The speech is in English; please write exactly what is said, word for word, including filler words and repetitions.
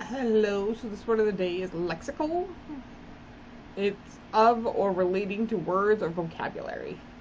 Hello, so this word of the day is lexical. It's of or relating to words or vocabulary.